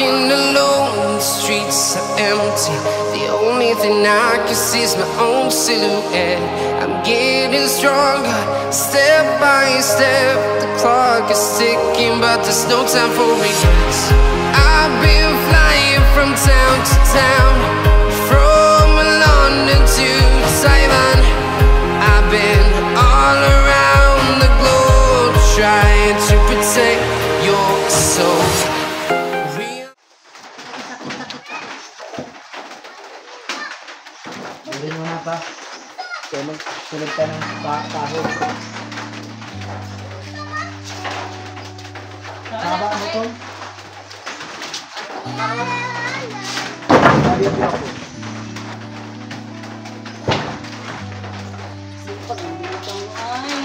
walking alone, the streets are empty. The only thing I can see is my own silhouette. I'm getting stronger, step by step. The clock is ticking, but there's no time for regrets. I've been flying from town to town, from London to Taiwan. I've been all around the globe, trying to protect your soul. Bilhin mo na pa. Tulog ka ng kahon. Haba mo ito? Sabi ako ako. Sipag ang bitang ay.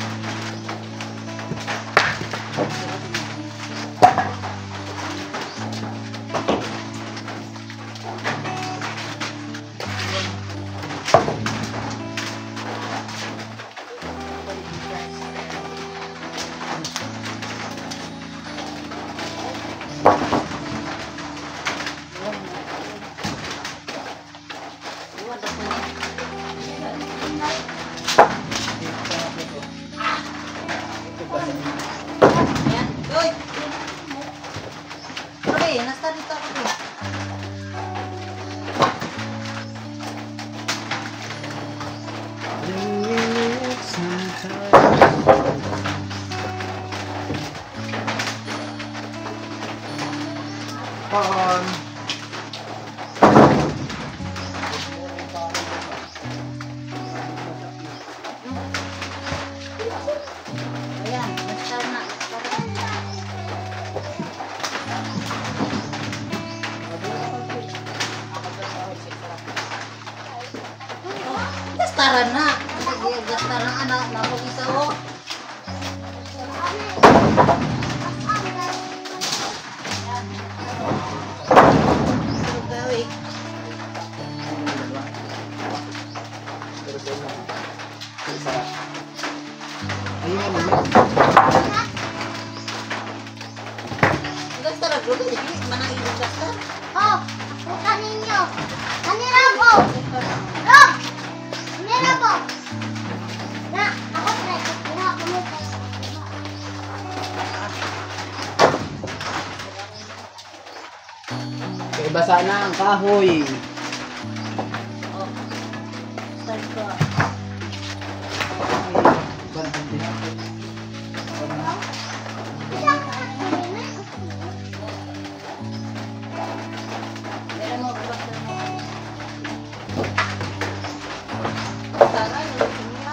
Gastaran na. Gastaran anak na ako isa o. Gastaran dulu jadi mana ibu gastar? Oh, bukan ninyo. Kanira po. Rob! Kanira po. Na, ako try ko. Kaya ako mo try. Kaya basa na ang kahoy. Oh. Start ko. Meron mo gastar mo. Gastaran niya.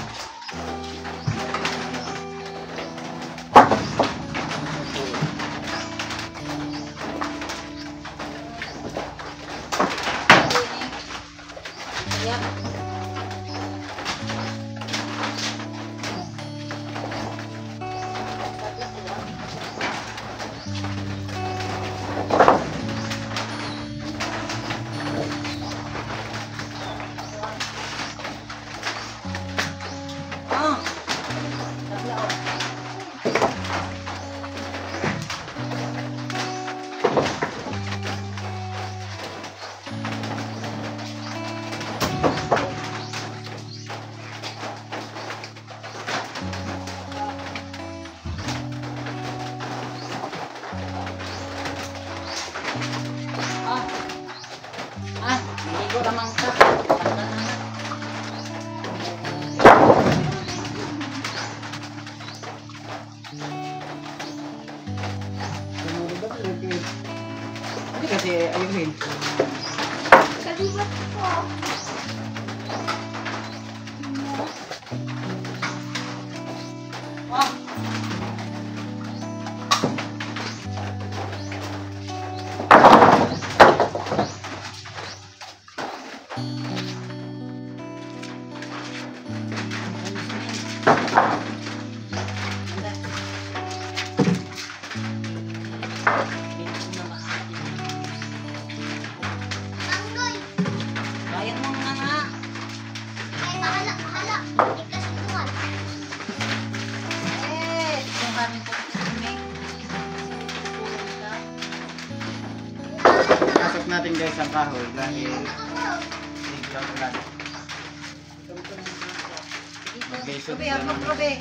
Yep. Ah. Ligo naman ka. Hindi kasi ayun. Kalibat ko. Ah. Anggoy. Bayad mo na nga. Ay, bahala. Ikasutuan. Kung kami po kami. natin guys ang kahoy dahil siglang ulan. Mag-isot Ruby, na hapok, ng Ruby.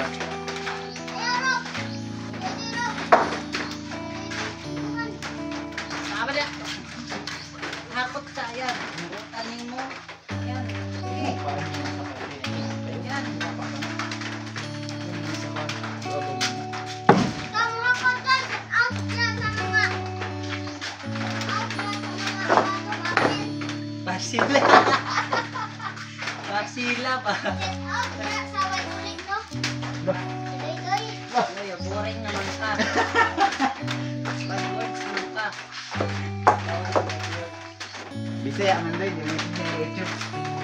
Tama na. Hakot ka, yan. Tanin mo. Yan. Sige. Yan. Pasila. Pasila pa. Ay, boring naman ka. Bad words naman ka. Bisaya man doy, dili niya YouTube.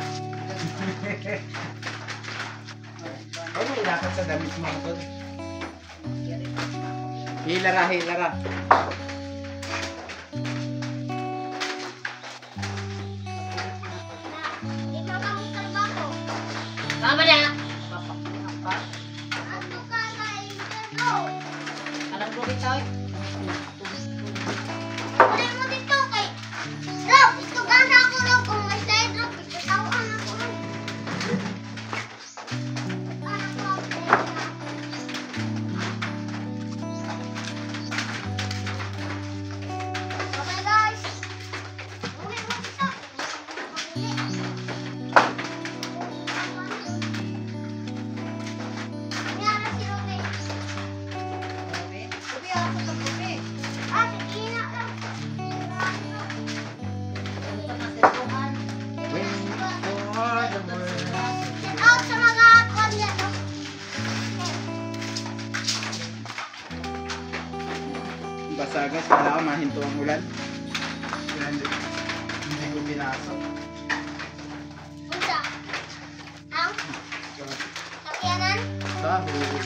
Ano ilakad sa damit mo ko? Hilara, hilara. Tama na. Papakuha ka. Anong Ruby tayo? Ruby? Ruby, ako sa Ruby. Ano ka natin? When for the world. Out sa mga kanya, no? Basagas, wala ka mahinto ang ulan. Hindi ko binasok. Punta. Ang sakyanan. Sahod.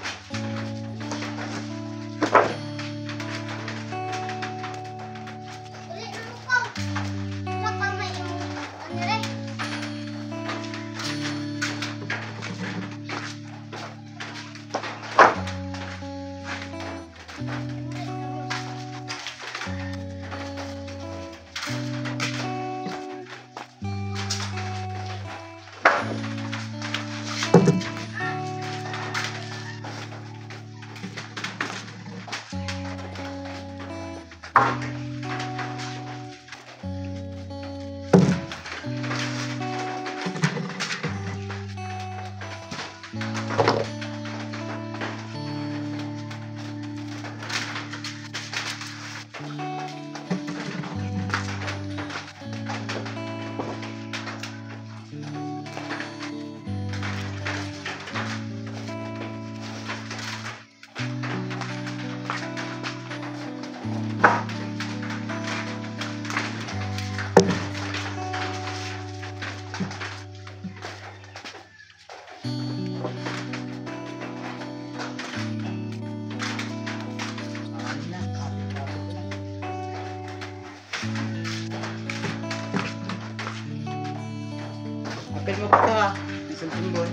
Ulit na mo ko. Saka may yung ano rin. Apel mo pa ito ha. Isang timbol.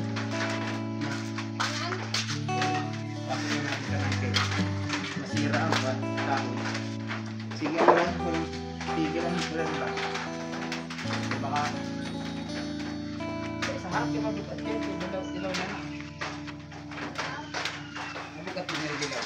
Tapos na natin ka ng cake. Masira ang kahoy. Sige ang ulan. Tigil ang ulan ba? Baka sa harap yung mabukat yun. Dilaw na na. Mabukat yun na dilaw.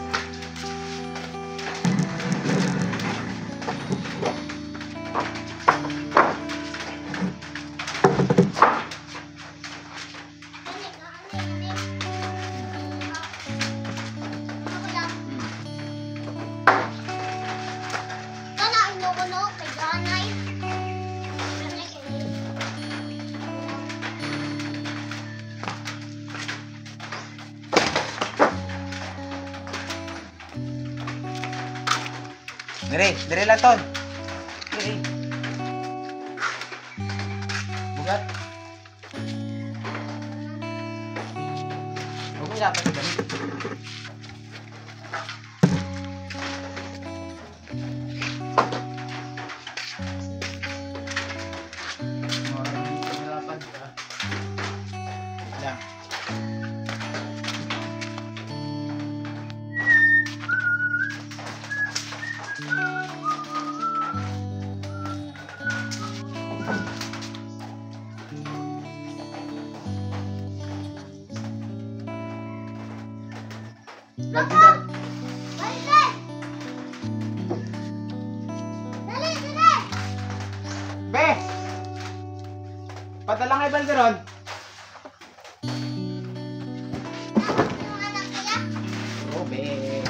Dire lang ton. Dire. Bugat. Huwag mo dapat ito. Baldor. Dali! Dali! Dali! Be! Padala kay Balderon. Yung anak kaya? Oh, be.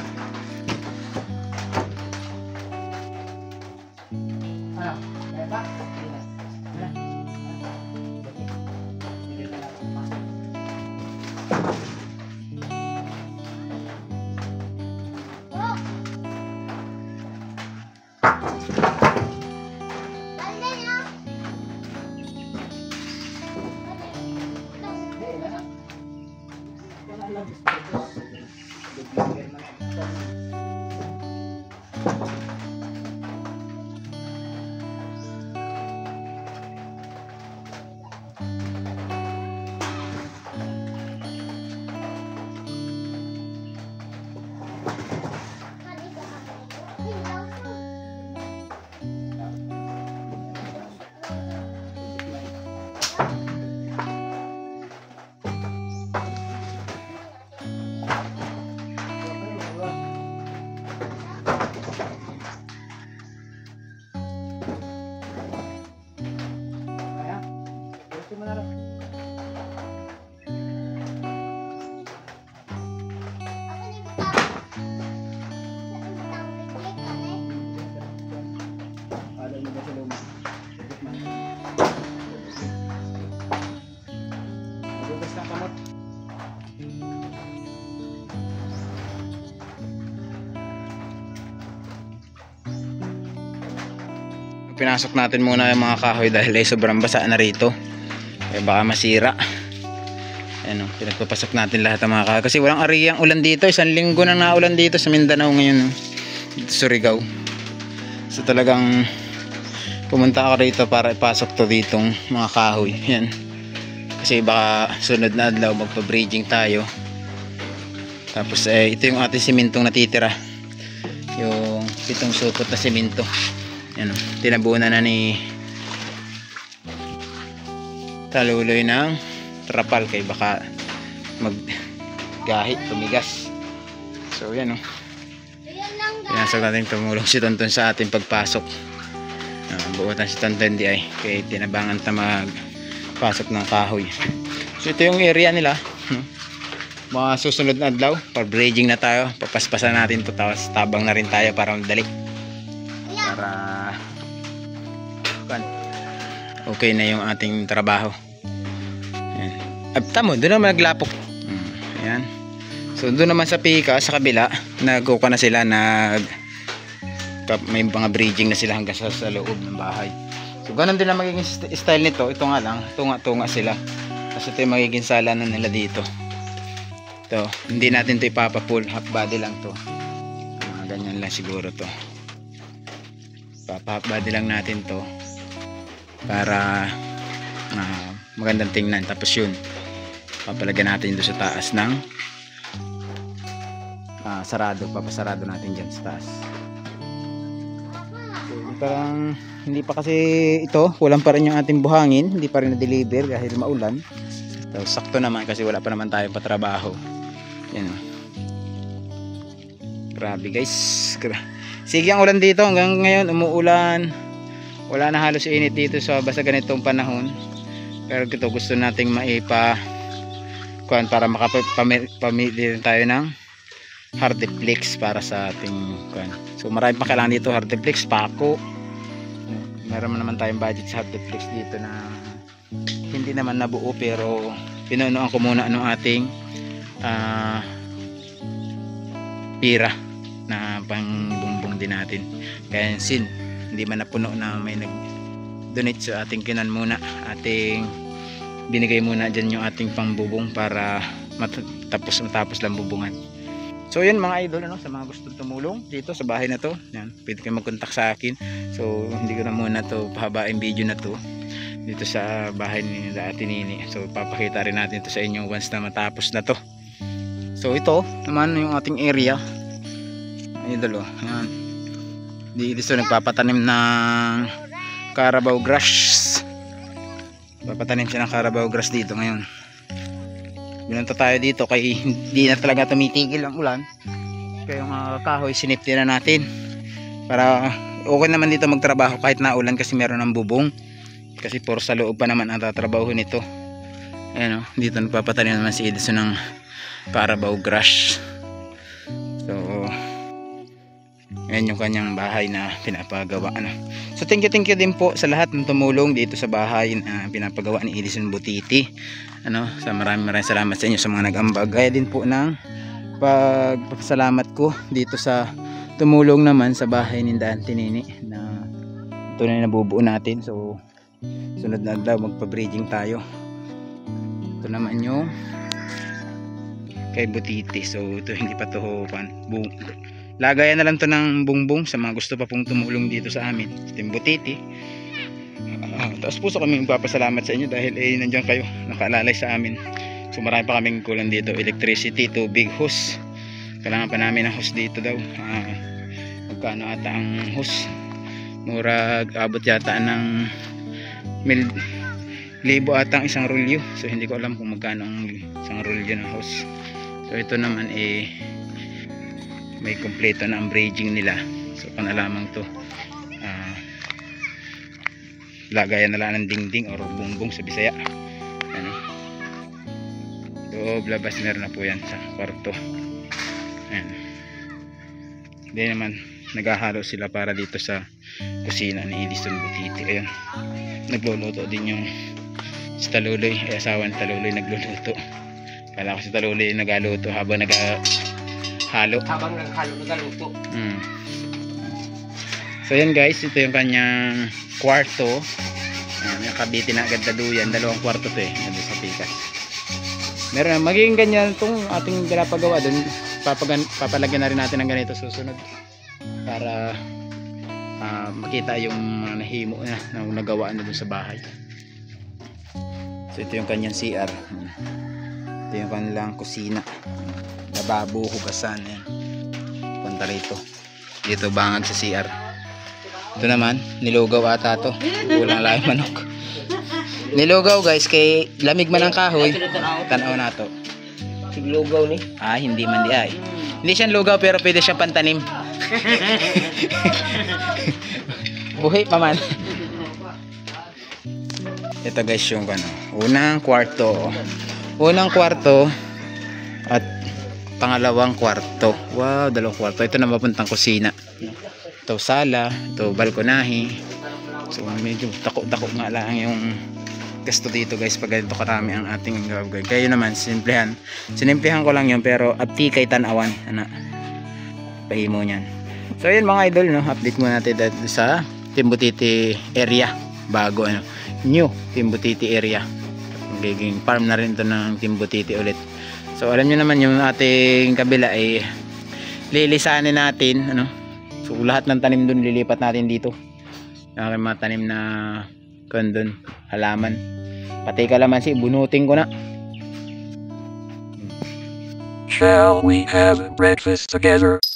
Ano? Kaya ba? Ano? Oh! Dali na! Kaya? Gusto mo na lang. Alam mo ba sa luma? Magugas ng kamot. Pinasok natin muna yung mga kahoy dahil ay sobrang basa na rito. Kaya baka masira. Ayan o, pinagpapasok natin lahat ng mga kahoy. Kasi walang ariyang ulan dito. 1 linggo nang naulan dito sa Mindanao ngayon. Dito sa Surigao. So talagang pumunta ako rito para ipasok to ditong mga kahoy. Yan. Kasi baka sunod na adlaw magpa-bridging tayo. Tapos ito yung ating simintong natitira. Yung 7 supot na siminto. Yan, tinabunan na ni Taluloy ng trapal kay baka maggahi, tumigas. So yan o. Pinasok natin tumulong si Tonton sa ating pagpasok. Buotan si Tonton di ay kaya tinabangan ta magpasok ng kahoy. So ito yung area nila. Mga susunod na adlaw, pag-bridging na tayo, papaspasan natin to, tapos tabang na rin tayo para madali. Para okay na yung ating trabaho. Ayan. Tamo, doon naman naglapok. Ayan. So doon naman sa pika, sa kabila, nagkuka na sila, may mga bridging na sila hanggang sa loob ng bahay. So ganun din ang magiging style nito. Ito nga lang, tunga-tunga sila. Kasi ito yung magiging sala na nila dito. Ito, hindi natin ito ipapapull, half body lang to. Ganyan lang siguro to. Half body lang natin to para magandang tingnan. Tapos yun, papalagyan natin doon sa taas ng sarado, papasarado natin dyan sa taas. So, parang hindi pa kasi ito, kulang pa rin yung ating buhangin, hindi pa rin na-deliver dahil maulan. So, sakto naman kasi wala pa naman tayong patrabaho. Yan o. Grabe guys. Sige ang ulan dito hanggang ngayon, umuulan. Wala na halos init dito sa basta ganitong panahon. Pero ito gusto nating para makapamili tayo ng hardiplex para sa ating kuan. So marami pa kailangan dito, hardiplex, pako. Meron naman tayong budget sa hardiplex dito na hindi naman nabuo pero pinunuan ko muna ng ating pira na pangbumbong din natin. Kaya sin hindi man napuno na may nag-donate sa ating kinan muna, ating binigay muna dyan yung ating pangbubong para matapos lang bubungan. So yun mga idol, ano, sa mga gustong tumulong dito sa bahay na to, yan, pwede kayo mag-contact sa akin. So hindi ko na muna to pahabain video na to dito sa bahay ni Ate Nini. So papakita rin natin to sa inyo once na matapos na to. So ito naman yung ating area idol, oh, yan. Dito nagpapatanim ng Carabao grass. Papatanim siya ng Carabao grass dito ngayon. Binunta tayo dito kay hindi na talaga tumitigil ang ulan. Kaya yung kahoy sinipti na natin para okay naman dito magtrabaho kahit na ulan kasi meron ng bubong. Kasi por sa loob pa naman ang tatrabaho nito. Ayan o, dito nagpapatanim naman si Edison ng Carabao grass. So ayan yung kanyang bahay na pinapagawa. So thank you din po sa lahat ng tumulong dito sa bahay na pinapagawa ni Edison Butiti. Sa maraming salamat sa inyo sa mga nag-ambag. Gaya din po ng pagpapasalamat ko dito sa tumulong naman sa bahay ni Auntie Nini na ito na nabubuo natin. So sunod na daw magpa-bridging tayo. Ito naman yung kay Butiti. So ito hindi pa to lagayan na lang to ng bungbong sa mga gusto pa pong tumulong dito sa amin sa Team Butiti. Tapos puso kami magpapasalamat sa inyo dahil nandiyan kayo nakaalalay sa amin. So marami pa kaming kulang dito, electricity, tubig, hose. Kailangan pa namin ng hose dito daw. Magkano ata ang hose? Murag abot yata ng 1,000 ata ang isang rolyo. So hindi ko alam kung magkano ang isang rolyo ng hose. So ito naman may kompleto na ang bridging nila. So panalamang to lagayan na lang ng dingding or bungbong sa Bisaya. Loob labas meron na po yan sa kwarto. Hindi naman naghahalo sila para dito sa kusina ni Edison Butiti. Ayun, nagluluto din yung si Taluloy, asawa ni Taluloy nagluluto. Kala ko si Taluloy nagaluto habang naghahalo. Nagaluto. So yan guys, ito yung kanyang kwarto. Yung kabiti na agad na duyan, 2 kwarto to nandun sa pikas. Meron magiging ganyan itong ating pinapagawa dun. Papalagyan na rin natin ng ganito susunod para makita yung mga nahimo na nagawa na dun sa bahay. So ito yung kanyang CR. Ito yung kanilang kusina, lababo, hugasan. Punta rito. Dito bangag sa CR. Ito naman, nilugaw ata to. Kulang lang manok. Nilugaw guys, kay lamig man ang kahoy. Tanaw na to. Siglugaw ni. Hindi man di ay. Hindi siya lugaw pero pwede siyang pantanim. Buhay pa man. Ito guys yung unang kwarto. Unang kwarto at pangalawang kwarto. Wow, 2 kwarto. Ito na mapuntang kusina. Ito sala, ito balkonahe. So medyo tako-tako nga lang yung gasto dito guys pag ganito karami ang ating gagawin. Kayo naman sinimplihan ko lang yun pero abti kay tanawan pahimo niyan. So yun mga idol, update muna natin dito sa Team Butiti area, bago new Team Butiti area. Magiging farm na rin ito ng Team Butiti ulit. So alam nyo naman yung ating kabila ay lilisanin natin so lahat ng tanim dun lilipat natin dito. Yung mga tanim na kondon, halaman, pati kalamansi bunutin ko na. Shall we have breakfast together?